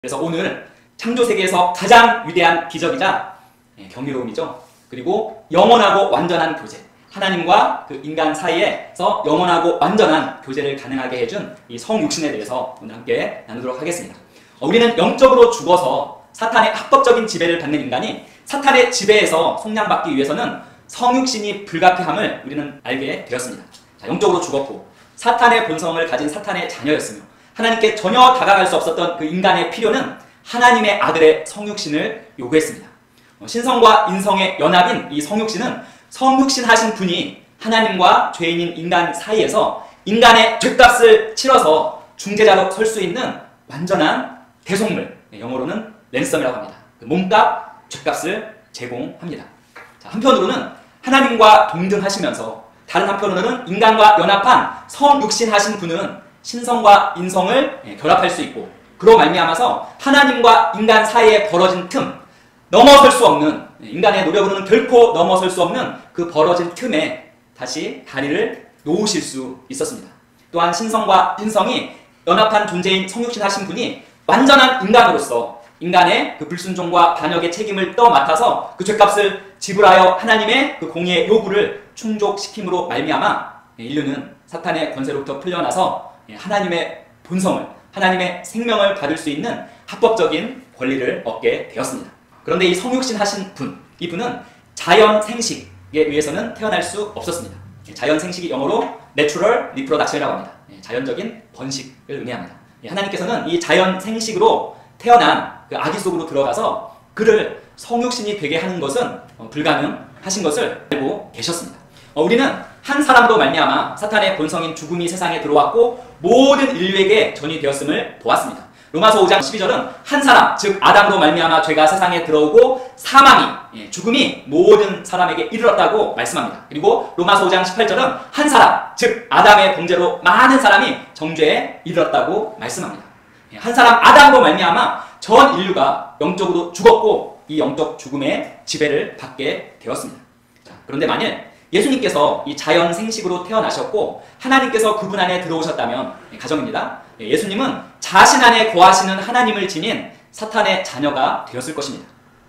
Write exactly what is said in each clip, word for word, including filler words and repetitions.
그래서 오늘 창조세계에서 가장 위대한 기적이자 경이로움이죠. 그리고 영원하고 완전한 교제, 하나님과 그 인간 사이에서 영원하고 완전한 교제를 가능하게 해준 이 성육신에 대해서 오늘 함께 나누도록 하겠습니다. 우리는 영적으로 죽어서 사탄의 합법적인 지배를 받는 인간이 사탄의 지배에서 속량받기 위해서는 성육신이 불가피함을 우리는 알게 되었습니다. 자, 영적으로 죽었고 사탄의 본성을 가진 사탄의 자녀였으며 하나님께 전혀 다가갈 수 없었던 그 인간의 필요는 하나님의 아들의 성육신을 요구했습니다. 신성과 인성의 연합인 이 성육신은 성육신 하신 분이 하나님과 죄인인 인간 사이에서 인간의 죄값을 치러서 중재자로 설 수 있는 완전한 대속물, 영어로는 랜섬이라고 합니다. 그 몸값, 죄값을 제공합니다. 자, 한편으로는 하나님과 동등하시면서 다른 한편으로는 인간과 연합한 성육신 하신 분은 신성과 인성을 결합할 수 있고 그로 말미암아서 하나님과 인간 사이에 벌어진 틈, 넘어설 수 없는, 인간의 노력으로는 결코 넘어설 수 없는 그 벌어진 틈에 다시 다리를 놓으실 수 있었습니다. 또한 신성과 인성이 연합한 존재인 성육신 하신 분이 완전한 인간으로서 인간의 그 불순종과 반역의 책임을 떠맡아서 그 죄값을 지불하여 하나님의 그 공의의 요구를 충족시킴으로 말미암아 인류는 사탄의 권세로부터 풀려나서 하나님의 본성을, 하나님의 생명을 받을 수 있는 합법적인 권리를 얻게 되었습니다. 그런데 이 성육신 하신 분, 이분은 자연 생식에 의해서는 태어날 수 없었습니다. 자연 생식이 영어로 Natural Reproduction이라고 합니다. 자연적인 번식을 의미합니다. 하나님께서는 이 자연 생식으로 태어난 그 아기 속으로 들어가서 그를 성육신이 되게 하는 것은 불가능하신 것을 알고 계셨습니다. 우리는 한 사람으로 말미암아 사탄의 본성인 죽음이 세상에 들어왔고 모든 인류에게 전이되었음을 보았습니다. 로마서 오 장 십이 절은 한 사람, 즉 아담으로 말미암아 죄가 세상에 들어오고 사망이, 죽음이 모든 사람에게 이르렀다고 말씀합니다. 그리고 로마서 오 장 십팔 절은 한 사람, 즉 아담의 범죄로 많은 사람이 정죄에 이르렀다고 말씀합니다. 한 사람 아담으로 말미암아 전 인류가 영적으로 죽었고 이 영적 죽음의 지배를 받게 되었습니다. 자, 그런데 만일 예수님께서 이 자연 생식으로 태어나셨고 하나님께서 그분 안에 들어오셨다면, 가정입니다. 예수님은 자신 안에 거하시는 하나님을 지닌 사탄의 자녀가 되었을 것입니다.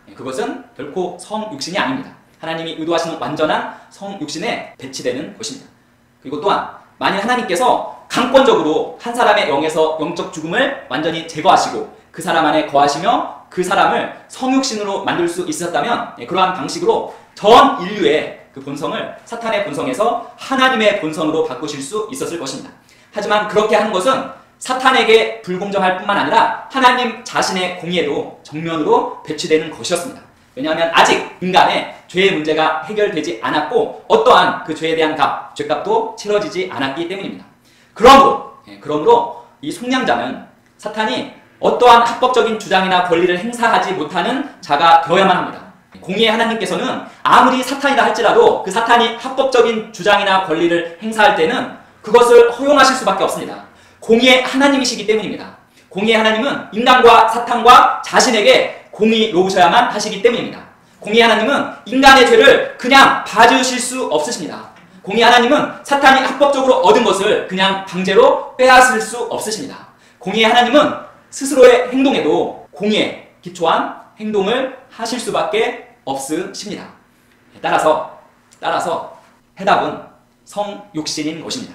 그것은 결코 성육신이 아닙니다. 하나님이 의도하시는 완전한 성육신에 배치되는 것입니다. 그리고 또한 만일 하나님께서 강권적으로 한 사람의 영에서 영적 죽음을 완전히 제거하시고 그 사람 안에 거하시며 그 사람을 성육신으로 만들 수 있었다면 그러한 방식으로 전 인류의 그 본성을 사탄의 본성에서 하나님의 본성으로 바꾸실 수 있었을 것입니다. 하지만 그렇게 하는 것은 사탄에게 불공정할 뿐만 아니라 하나님 자신의 공의에도 정면으로 배치되는 것이었습니다. 왜냐하면 아직 인간의 죄의 문제가 해결되지 않았고 어떠한 그 죄에 대한 값, 죄값도 치러지지 않았기 때문입니다. 그러므로, 그러므로 이 속량자는 사탄이 어떠한 합법적인 주장이나 권리를 행사하지 못하는 자가 되어야만 합니다. 공의의 하나님께서는 아무리 사탄이라 할지라도 그 사탄이 합법적인 주장이나 권리를 행사할 때는 그것을 허용하실 수밖에 없습니다. 공의의 하나님이시기 때문입니다. 공의의 하나님은 인간과 사탄과 자신에게 공의로우셔야만 하시기 때문입니다. 공의의 하나님은 인간의 죄를 그냥 봐주실 수 없으십니다. 공의의 하나님은 사탄이 합법적으로 얻은 것을 그냥 강제로 빼앗을 수 없으십니다. 공의의 하나님은 스스로의 행동에도 공의에 기초한 행동을 하실 수밖에 없으십니다. 따라서 따라서 해답은 성육신인 것입니다.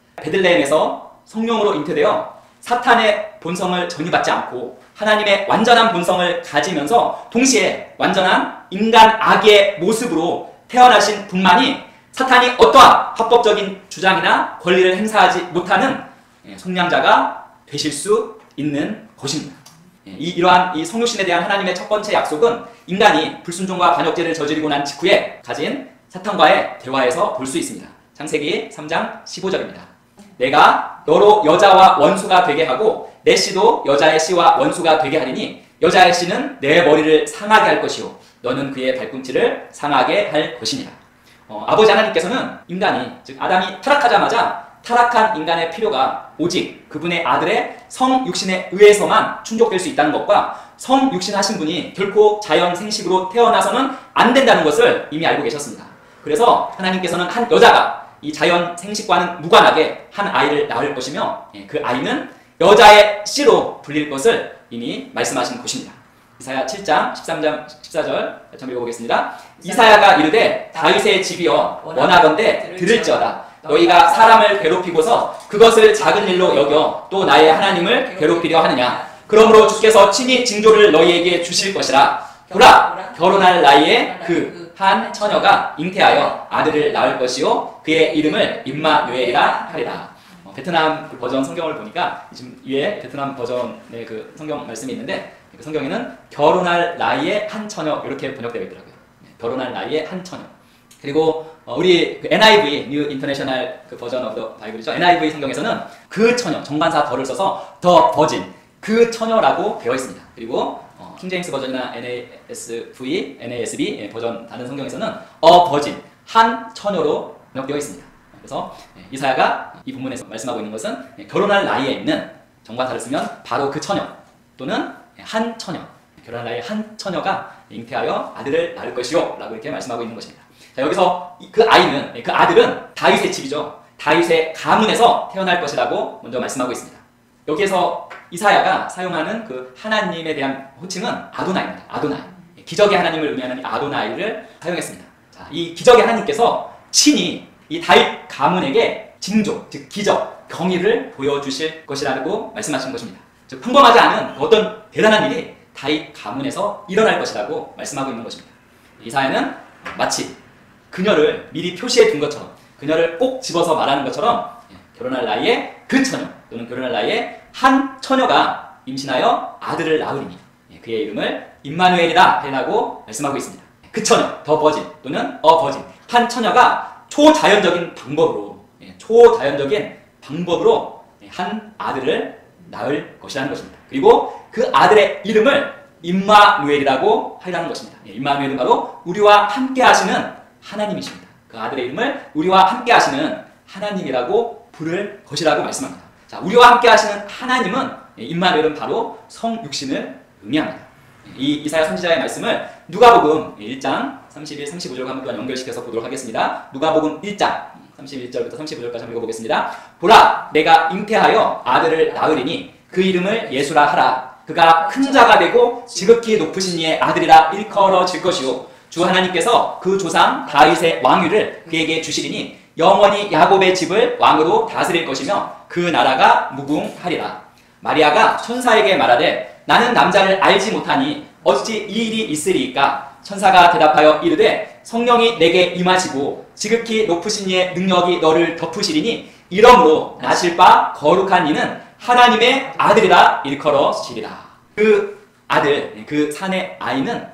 베들레헴에서 성령으로 잉태되어 사탄의 본성을 전이받지 않고 하나님의 완전한 본성을 가지면서 동시에 완전한 인간 아기의 모습으로 태어나신 분만이 사탄이 어떠한 합법적인 주장이나 권리를 행사하지 못하는 속량자가 되실 수 있는 것입니다. 이, 이러한 이 성육신에 대한 하나님의 첫 번째 약속은 인간이 불순종과 반역죄를 저지르고 난 직후에 가진 사탄과의 대화에서 볼 수 있습니다. 창세기 삼 장 십오 절입니다. 내가 너로 여자와 원수가 되게 하고 내 씨도 여자의 씨와 원수가 되게 하리니 여자의 씨는 내 머리를 상하게 할 것이요 너는 그의 발꿈치를 상하게 할 것이니라. 어, 아버지 하나님께서는 인간이, 즉 아담이 타락하자마자 타락한 인간의 필요가 오직 그분의 아들의 성육신에 의해서만 충족될 수 있다는 것과 성육신 하신 분이 결코 자연 생식으로 태어나서는 안 된다는 것을 이미 알고 계셨습니다. 그래서 하나님께서는 한 여자가 이 자연 생식과는 무관하게 한 아이를 낳을 것이며 그 아이는 여자의 씨로 불릴 것을 이미 말씀하신 것입니다. 이사야 칠 장 십삼 장 십사 절 처음 읽어보겠습니다. 이사야가 이르되 다윗의 집이여 원하건대 들을지어다. 너희가 사람을 괴롭히고서 그것을 작은 일로 여겨 또 나의 하나님을 괴롭히려 하느냐. 그러므로 주께서 친히 징조를 너희에게 주실 것이라. 보라, 결혼할 나이에 그 한 처녀가 잉태하여 아들을 낳을 것이요 그의 이름을 임마누엘이라 하리라. 어, 베트남 그 버전 성경을 보니까 지금 위에 베트남 버전의 그 성경 말씀이 있는데 그 성경에는 결혼할 나이에 한 처녀 이렇게 번역되어 있더라고요. 네, 결혼할 나이에 한 처녀. 그리고 어, 우리 그 엔 아이 브이 New International 그 버전 오브 더 바이블이죠. 엔 아이 브이 성경에서는 그 처녀 정관사 더를 써서 더 버진 그 처녀라고 되어 있습니다. 그리고 어, 킹제임스 버전이나 엔 에이 에스 브이, 엔 에이 에스 비 예, 버전 다른 성경에서는 어 버진 한 처녀로 번역되어 있습니다. 그래서 예, 이사야가 이 본문에서 말씀하고 있는 것은 예, 결혼할 나이에 있는 정관사를 쓰면 바로 그 처녀 또는 예, 한 처녀, 결혼할 나이에 한 처녀가 잉태하여 아들을 낳을 것이요 라고 이렇게 말씀하고 있는 것입니다. 자, 여기서 그 아이는, 예, 그 아들은 다윗의 집이죠. 다윗의 가문에서 태어날 것이라고 먼저 말씀하고 있습니다. 여기에서 이사야가 사용하는 그 하나님에 대한 호칭은 아도나이입니다. 아도나이. 기적의 하나님을 의미하는 이 아도나이를 사용했습니다. 자, 이 기적의 하나님께서 친히 이 다윗 가문에게 징조, 즉 기적, 경의를 보여주실 것이라고 말씀하신 것입니다. 즉 평범하지 않은 어떤 대단한 일이 다윗 가문에서 일어날 것이라고 말씀하고 있는 것입니다. 이사야는 마치 그녀를 미리 표시해 둔 것처럼 그녀를 꼭 집어서 말하는 것처럼 결혼할 나이에 그 처녀 또는 결혼할 나이에 한 처녀가 임신하여 아들을 낳으리니 그의 이름을 임마누엘이라 하라고 말씀하고 있습니다. 그 처녀, 더 버진 또는 어 버진 한 처녀가 초자연적인 방법으로 초자연적인 방법으로 한 아들을 낳을 것이라는 것입니다. 그리고 그 아들의 이름을 임마누엘이라고 하라는 것입니다. 임마누엘은 바로 우리와 함께 하시는 하나님이십니다. 그 아들의 이름을 우리와 함께 하시는 하나님이라고 부를 것이라고 말씀합니다. 자, 우리와 함께 하시는 하나님은 임마누엘은 바로 성육신을 의미합니다. 이 이사야 선지자의 말씀을 누가복음 일 장 삼십일, 삼십오 절과 한번 연결시켜서 보도록 하겠습니다. 누가복음 일 장 삼십일 절부터 삼십오 절까지 한번 읽어보겠습니다. 보라, 내가 잉태하여 아들을 낳으리니 그 이름을 예수라 하라. 그가 큰 자가 되고 지극히 높으신 이의 아들이라 일컬어질 것이요 주 하나님께서 그 조상 다윗의 왕위를 그에게 주시리니 영원히 야곱의 집을 왕으로 다스릴 것이며 그 나라가 무궁하리라. 마리아가 천사에게 말하되 나는 남자를 알지 못하니 어찌 이 일이 있으리이까. 천사가 대답하여 이르되 성령이 내게 임하시고 지극히 높으신 이의 능력이 너를 덮으시리니 이러므로 나실 바 거룩한 이는 하나님의 아들이라 일컬어지리라. 그 아들, 그 산의 아이는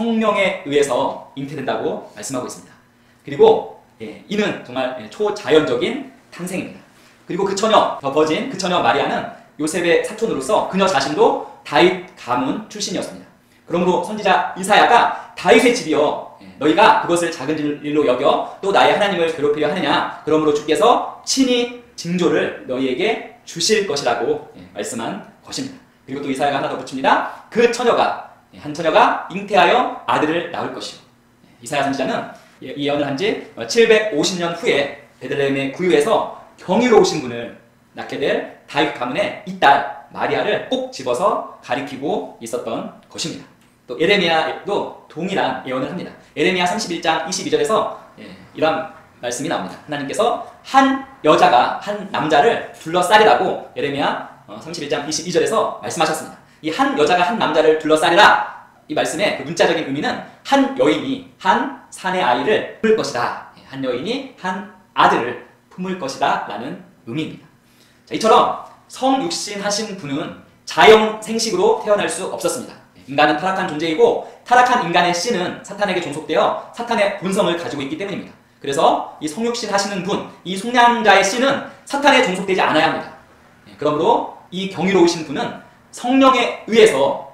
성령에 의해서 잉태된다고 말씀하고 있습니다. 그리고 예, 이는 정말 초자연적인 탄생입니다. 그리고 그 처녀, 더 버진, 그 처녀 마리아는 요셉의 사촌으로서 그녀 자신도 다윗 가문 출신이었습니다. 그러므로 선지자 이사야가 다윗의 집이여 너희가 그것을 작은 일로 여겨 또 나의 하나님을 괴롭히려 하느냐. 그러므로 주께서 친히 징조를 너희에게 주실 것이라고 말씀한 것입니다. 그리고 또 이사야가 하나 더 붙입니다. 그 처녀가, 한 처녀가 잉태하여 아들을 낳을 것이요. 이사야 선지자는 이 예언을 한 지 칠백오십 년 후에 베들레헴의 구유에서 경이로우신 분을 낳게 될 다윗 가문의 이 딸 마리아를 꼭 집어서 가리키고 있었던 것입니다. 또 예레미야도 동일한 예언을 합니다. 예레미야 삼십일 장 이십이 절에서 예, 이런 말씀이 나옵니다. 하나님께서 한 여자가 한 남자를 둘러싸리라고 예레미야 삼십일 장 이십이 절에서 말씀하셨습니다. 이 한 여자가 한 남자를 둘러싸리라, 이 말씀의 그 문자적인 의미는 한 여인이 한 산의 아이를 품을 것이다. 한 여인이 한 아들을 품을 것이다 라는 의미입니다. 자, 이처럼 성육신 하신 분은 자연 생식으로 태어날 수 없었습니다. 인간은 타락한 존재이고 타락한 인간의 씨는 사탄에게 종속되어 사탄의 본성을 가지고 있기 때문입니다. 그래서 이 성육신 하시는 분, 이 속량자의 씨는 사탄에 종속되지 않아야 합니다. 그러므로 이 경이로우신 분은 성령에 의해서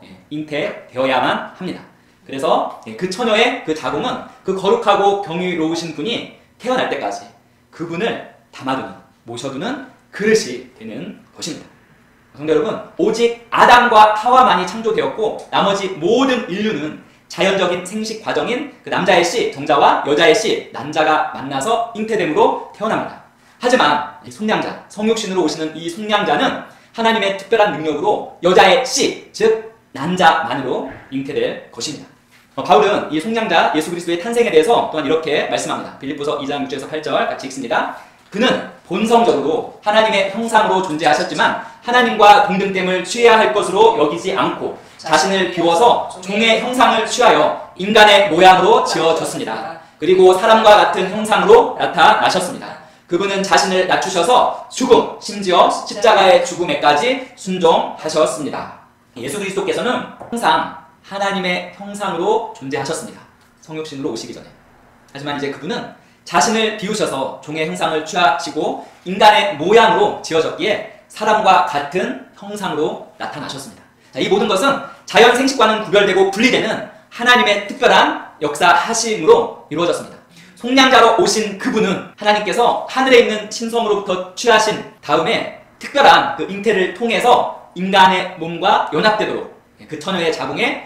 잉태되어야만 합니다. 그래서 그 처녀의 그 자궁은 그 거룩하고 경이로우신 분이 태어날 때까지 그분을 담아두는, 모셔두는 그릇이 되는 것입니다. 성도 여러분, 오직 아담과 하와만이 창조되었고 나머지 모든 인류는 자연적인 생식 과정인 그 남자의 씨, 정자와 여자의 씨, 난자가 만나서 잉태됨으로 태어납니다. 하지만 이 속량자, 성육신으로 오시는 이 속량자는 하나님의 특별한 능력으로 여자의 씨, 즉 난자만으로 잉태될 것입니다. 어, 바울은 이 속량자 예수 그리스도의 탄생에 대해서 또한 이렇게 말씀합니다. 빌립보서 이 장 육 절에서 팔 절 같이 읽습니다. 그는 본성적으로 하나님의 형상으로 존재하셨지만 하나님과 동등됨을 취해야 할 것으로 여기지 않고 자신을 비워서 종의 형상을 취하여 인간의 모양으로 지어졌습니다. 그리고 사람과 같은 형상으로 나타나셨습니다. 그분은 자신을 낮추셔서 죽음, 심지어 십자가의 죽음에까지 순종하셨습니다. 예수 그리스도께서는 항상 하나님의 형상으로 존재하셨습니다. 성육신으로 오시기 전에. 하지만 이제 그분은 자신을 비우셔서 종의 형상을 취하시고 인간의 모양으로 지어졌기에 사람과 같은 형상으로 나타나셨습니다. 자, 이 모든 것은 자연 생식과는 구별되고 분리되는 하나님의 특별한 역사하심으로 이루어졌습니다. 속량자로 오신 그분은 하나님께서 하늘에 있는 신성으로부터 취하신 다음에 특별한 그 잉태를 통해서 인간의 몸과 연합되도록 그 처녀의 자궁에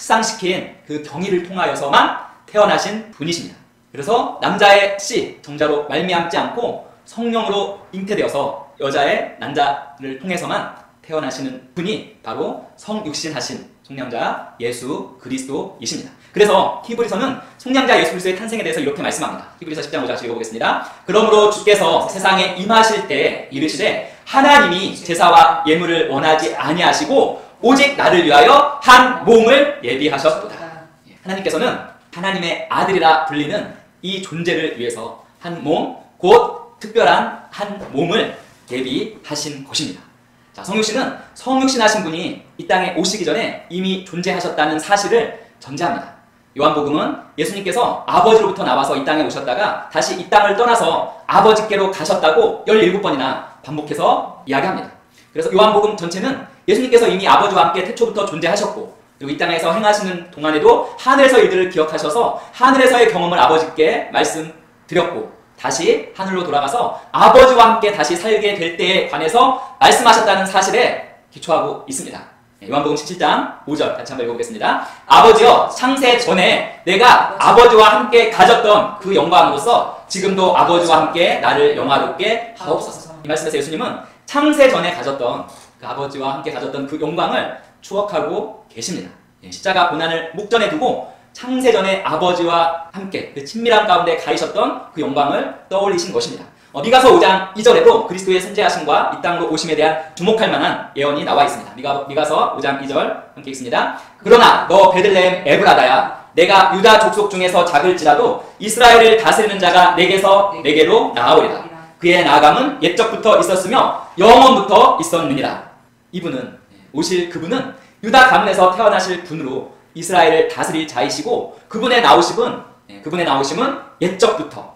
착상시킨 그 경의를 통하여서만 태어나신 분이십니다. 그래서 남자의 씨, 정자로 말미암지 않고 성령으로 잉태되어서 여자의 난자를 통해서만 태어나시는 분이 바로 성육신하신 속량자 예수 그리스도이십니다. 그래서 히브리서는 속량자 예수 그리스도의 탄생에 대해서 이렇게 말씀합니다. 히브리서 십 장 오 절 읽어보겠습니다. 그러므로 주께서 세상에 임하실 때 이르시되 하나님이 제사와 예물을 원하지 아니하시고 오직 나를 위하여 한 몸을 예비하셨도다. 하나님께서는 하나님의 아들이라 불리는 이 존재를 위해서 한 몸, 곧 특별한 한 몸을 예비하신 것입니다. 자, 성육신은 성육신하신 분이 이 땅에 오시기 전에 이미 존재하셨다는 사실을 전제합니다. 요한복음은 예수님께서 아버지로부터 나와서 이 땅에 오셨다가 다시 이 땅을 떠나서 아버지께로 가셨다고 열일곱 번이나 반복해서 이야기합니다. 그래서 요한복음 전체는 예수님께서 이미 아버지와 함께 태초부터 존재하셨고 그리고 이 땅에서 행하시는 동안에도 하늘에서 일들을 기억하셔서 하늘에서의 경험을 아버지께 말씀드렸고 다시 하늘로 돌아가서 아버지와 함께 다시 살게 될 때에 관해서 말씀하셨다는 사실에 기초하고 있습니다. 요한복음 십칠 장 오 절 같이 한번 읽어보겠습니다. 아버지여, 창세 전에 내가 아버지와 함께 가졌던 그 영광으로서 지금도 아버지와 함께 나를 영화롭게 하옵소서. 이 말씀에서 예수님은 창세 전에 가졌던 그 아버지와 함께 가졌던 그 영광을 추억하고 계십니다. 십자가 고난을 목전에 두고 창세전에 아버지와 함께 그 친밀한 가운데 가이셨던 그 영광을 떠올리신 것입니다. 어, 미가서 오 장 이 절에도 그리스도의 선지하심과 이 땅으로 오심에 대한 주목할 만한 예언이 나와 있습니다. 미가, 미가서 오 장 이 절 함께 읽습니다. 그러나 너 베들레헴 에브라다야, 내가 유다 족속 중에서 작을지라도 이스라엘을 다스리는 자가 내게서 내게로 나아오리라. 그의 나아감은 옛적부터 있었으며 영원부터 있었느니라. 이분은, 오실 그분은 유다 가문에서 태어나실 분으로 이스라엘을 다스릴 자이시고 그분의 나오심은 그분의 나오심은 옛적부터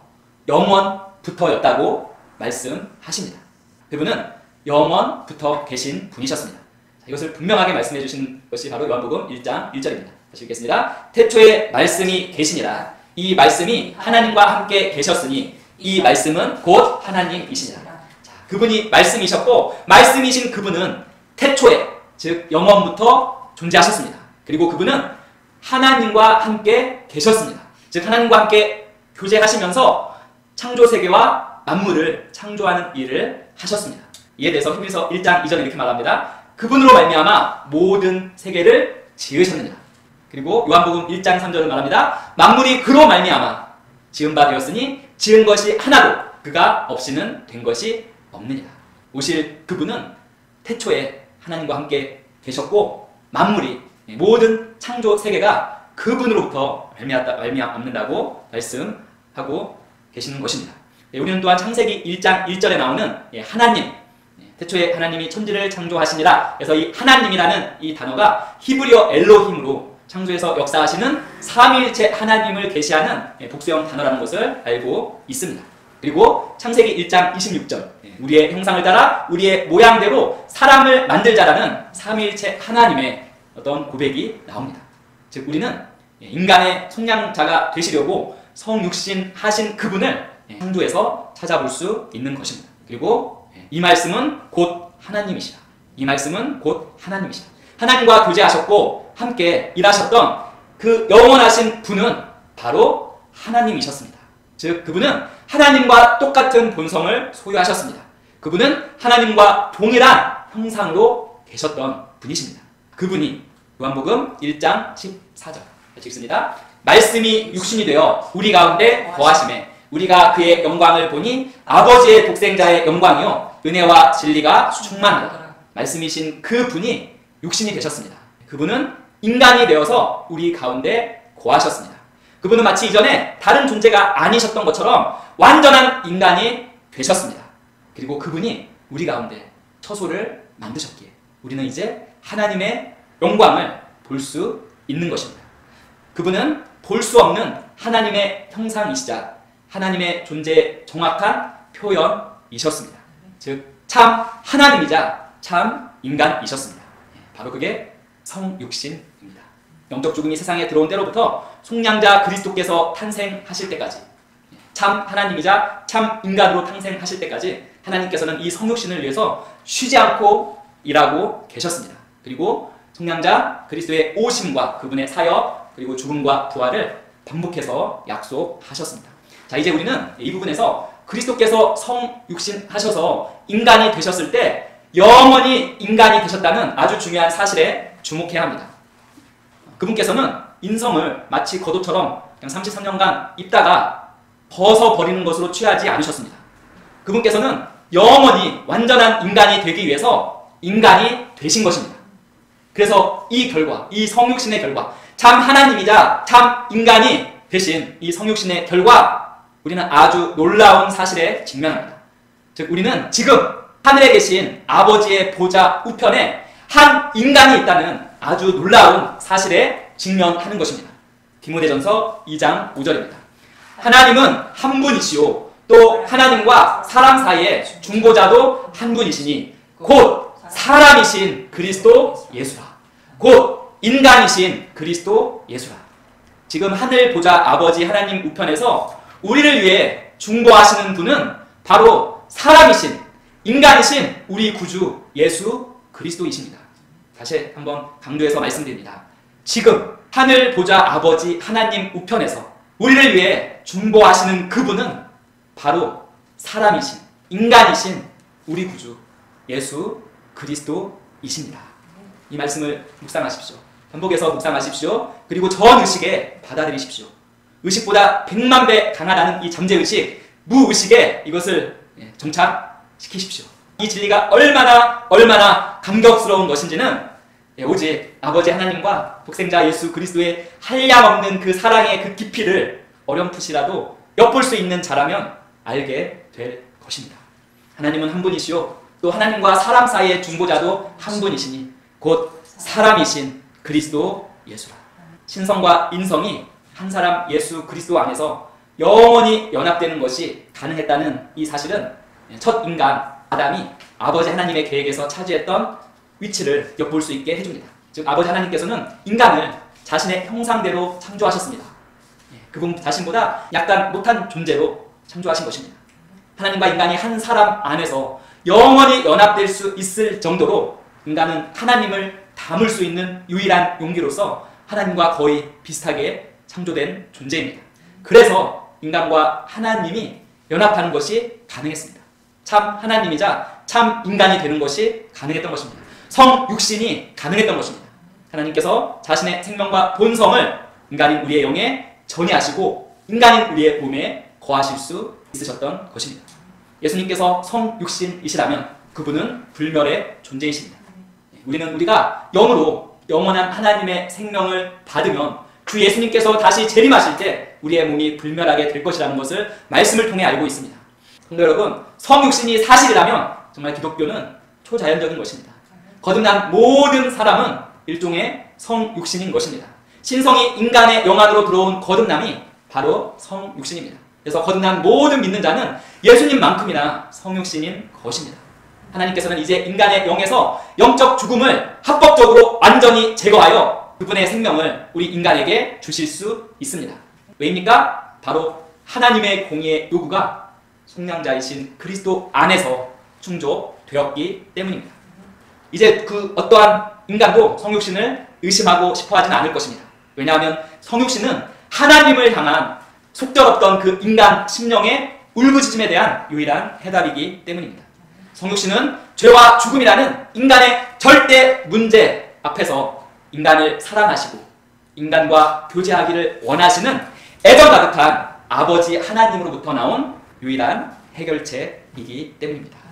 영원부터였다고 말씀하십니다. 그분은 영원부터 계신 분이셨습니다. 자, 이것을 분명하게 말씀해 주신 것이 바로 요한복음 일 장 일 절입니다. 다시 읽겠습니다. 태초에 말씀이 계시니라. 이 말씀이 하나님과 함께 계셨으니 이 말씀은 곧 하나님이시니라. 자, 그분이 말씀이셨고 말씀이신 그분은 태초에 즉 영원부터 존재하셨습니다. 그리고 그분은 하나님과 함께 계셨습니다. 즉 하나님과 함께 교제하시면서 창조세계와 만물을 창조하는 일을 하셨습니다. 이에 대해서 히브리서 일 장 이 절에 이렇게 말합니다. 그분으로 말미암아 모든 세계를 지으셨느니라. 그리고 요한복음 일 장 삼 절을 말합니다. 만물이 그로 말미암아 지은 바 되었으니 지은 것이 하나도 그가 없이는 된 것이 없느니라. 오실 그분은 태초에 하나님과 함께 계셨고 만물이 모든 창조 세계가 그분으로부터 말미암는다고 말씀하고 계시는 것입니다. 우리는 또한 창세기 일 장 일 절에 나오는 하나님, 태초에 하나님이 천지를 창조하시니라. 그래서 이 하나님이라는 이 단어가 히브리어 엘로힘으로 창조에서 역사하시는 삼위일체 하나님을 계시하는 복수형 단어라는 것을 알고 있습니다. 그리고 창세기 일 장 이십육 절, 우리의 형상을 따라 우리의 모양대로 사람을 만들자라는 삼위일체 하나님의 어떤 고백이 나옵니다. 즉 우리는 인간의 속량자가 되시려고 성육신 하신 그분을 창조에서 찾아볼 수 있는 것입니다. 그리고 이 말씀은 곧 하나님이시다. 이 말씀은 곧 하나님이시다. 하나님과 교제하셨고 함께 일하셨던 그 영원하신 분은 바로 하나님이셨습니다. 즉 그분은 하나님과 똑같은 본성을 소유하셨습니다. 그분은 하나님과 동일한 형상으로 계셨던 분이십니다. 그분이 요한복음 일 장 십사 절 읽습니다. 말씀이 육신이 되어 우리 가운데 거하심에 우리가 그의 영광을 보니 아버지의 독생자의 영광이요 은혜와 진리가 충만하다. 말씀이신 그 분이 육신이 되셨습니다. 그분은 인간이 되어서 우리 가운데 거하셨습니다. 그분은 마치 이전에 다른 존재가 아니셨던 것처럼 완전한 인간이 되셨습니다. 그리고 그분이 우리 가운데 처소를 만드셨기에 우리는 이제 하나님의 영광을 볼 수 있는 것입니다. 그분은 볼 수 없는 하나님의 형상이시자 하나님의 존재의 정확한 표현이셨습니다. 즉 참 하나님이자 참 인간이셨습니다. 바로 그게 성육신입니다. 영적 죽음이 세상에 들어온 때로부터 속량자 그리스도께서 탄생하실 때까지 참 하나님이자 참 인간으로 탄생하실 때까지 하나님께서는 이 성육신을 위해서 쉬지 않고 일하고 계셨습니다. 그리고 속량자 그리스도의 오심과 그분의 사역 그리고 죽음과 부활을 반복해서 약속하셨습니다. 자, 이제 우리는 이 부분에서 그리스도께서 성육신 하셔서 인간이 되셨을 때 영원히 인간이 되셨다는 아주 중요한 사실에 주목해야 합니다. 그분께서는 인성을 마치 겉옷처럼 그냥 삼십삼 년간 입다가 벗어버리는 것으로 취하지 않으셨습니다. 그분께서는 영원히 완전한 인간이 되기 위해서 인간이 되신 것입니다. 그래서 이 결과, 이 성육신의 결과, 참 하나님이자 참 인간이 되신 이 성육신의 결과 우리는 아주 놀라운 사실에 직면합니다. 즉 우리는 지금 하늘에 계신 아버지의 보좌 우편에 한 인간이 있다는 아주 놀라운 사실에 직면하는 것입니다. 디모데전서 이 장 오 절입니다. 하나님은 한 분이시오 또 하나님과 사람 사이에 중보자도 한 분이시니 곧 사람이신 그리스도 예수라. 곧 인간이신 그리스도 예수라. 지금 하늘 보좌 아버지 하나님 우편에서 우리를 위해 중보하시는 분은 바로 사람이신 인간이신 우리 구주 예수 그리스도이십니다. 다시 한번 강조해서 말씀드립니다. 지금 하늘 보좌 아버지 하나님 우편에서 우리를 위해 중보하시는 그분은 바로 사람이신 인간이신 우리 구주 예수 그리스도이십니다. 이 말씀을 묵상하십시오. 반복해서 묵상하십시오. 그리고 전의식에 받아들이십시오. 의식보다 백만 배 강하다는 이 잠재의식, 무의식에 이것을 정착시키십시오. 이 진리가 얼마나 얼마나 감격스러운 것인지는 오직 아버지 하나님과 독생자 예수 그리스도의 한량없는 그 사랑의 그 깊이를 어렴풋이라도 엿볼 수 있는 자라면 알게 될 것입니다. 하나님은 한 분이시오 또 하나님과 사람 사이의 중보자도 한 분이시니 곧 사람이신 그리스도 예수라. 신성과 인성이 한 사람 예수 그리스도 안에서 영원히 연합되는 것이 가능했다는 이 사실은 첫 인간 아담이 아버지 하나님의 계획에서 차지했던 위치를 엿볼 수 있게 해줍니다. 즉 아버지 하나님께서는 인간을 자신의 형상대로 창조하셨습니다. 그분 자신보다 약간 못한 존재로 창조하신 것입니다. 하나님과 인간이 한 사람 안에서 영원히 연합될 수 있을 정도로 인간은 하나님을 담을 수 있는 유일한 용기로서 하나님과 거의 비슷하게 창조된 존재입니다. 그래서 인간과 하나님이 연합하는 것이 가능했습니다. 참 하나님이자 참 인간이 되는 것이 가능했던 것입니다. 성육신이 가능했던 것입니다. 하나님께서 자신의 생명과 본성을 인간인 우리의 영에 전이하시고 인간인 우리의 몸에 거하실 수 있으셨던 것입니다. 예수님께서 성육신이시라면 그분은 불멸의 존재이십니다. 우리는 우리가 영으로 영원한 하나님의 생명을 받으면 주 예수님께서 다시 재림하실 때 우리의 몸이 불멸하게 될 것이라는 것을 말씀을 통해 알고 있습니다. 성도 여러분, 성육신이 사실이라면 정말 기독교는 초자연적인 것입니다. 거듭난 모든 사람은 일종의 성육신인 것입니다. 신성이 인간의 영안으로 들어온 거듭남이 바로 성육신입니다. 그래서 거듭난 모든 믿는 자는 예수님만큼이나 성육신인 것입니다. 하나님께서는 이제 인간의 영에서 영적 죽음을 합법적으로 완전히 제거하여 그분의 생명을 우리 인간에게 주실 수 있습니다. 왜입니까? 바로 하나님의 공의의 요구가 속량자이신 그리스도 안에서 충족되었기 때문입니다. 이제 그 어떠한 인간도 성육신을 의심하고 싶어 하지는 않을 것입니다. 왜냐하면 성육신은 하나님을 향한 속절없던 그 인간 심령의 울부짖음에 대한 유일한 해답이기 때문입니다. 성육신은 죄와 죽음이라는 인간의 절대 문제 앞에서 인간을 사랑하시고 인간과 교제하기를 원하시는 애정 가득한 아버지 하나님으로부터 나온 유일한 해결책이기 때문입니다.